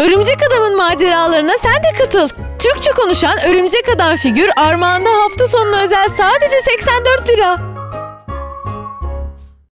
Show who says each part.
Speaker 1: Örümcek Adam'ın maceralarına sen de katıl. Türkçe konuşan Örümcek Adam figür armağanda hafta sonuna özel sadece 84 lira.